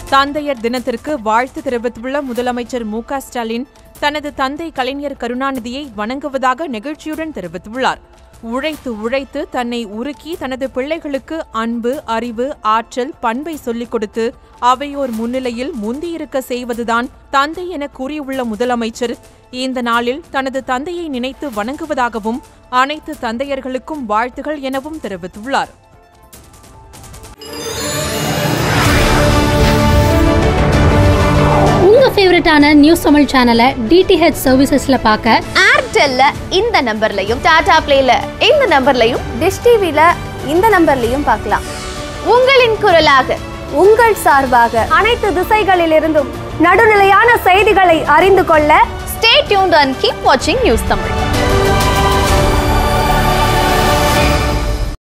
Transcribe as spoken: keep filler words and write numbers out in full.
தந்தையர் தினத்திற்கு வாழ்த்து தெரிவித்துள்ள முதலமைச்சர் மு க ஸ்டாலின் தனது தந்தை கலைஞர் கருணாநிதியை வணங்குவதாக நெகிழ்ச்சியுடன் தெரிவித்துள்ளார். உழைத்து உழைத்து தன்னை உருக்கி தனது பிள்ளைகளுக்கு அன்பு, அறிவு, ஆற்றல், பண்பை சொல்லிக் கொடுத்து அவையோர் முன்னிலையில் முந்தியிருக்க செய்வதுதான் தந்தை என கூறியுள்ள முதலமைச்சர் இந்த நாளில் தனது தந்தையை நினைத்து வணங்குவதாகவும் அனைத்து தந்தையர்களுக்கும் வாழ்த்துகள் எனவும் தெரிவித்துள்ளார். உங்க ஃபேவரட்டான நியூஸ் தமிழ் சேனலை டிடிஹெச் சர்வீசஸ்ல பார்க்க ஏர்டெல்ல இந்த நம்பர்லையும், டாடா பிளேல இந்த நம்பர்லையும், டிஷ் டிவில இந்த நம்பர்லையும் பார்க்கலாம். உங்களின் குரலாக, உங்கள் சார்பாக அனைத்து திசைகளிலிருந்தும் நடுநிலையான செய்திகளை அறிந்து கொள்ள ஸ்டே டியூன்ட் அண்ட் கீப் வாட்சிங் நியூஸ் தமிழ்.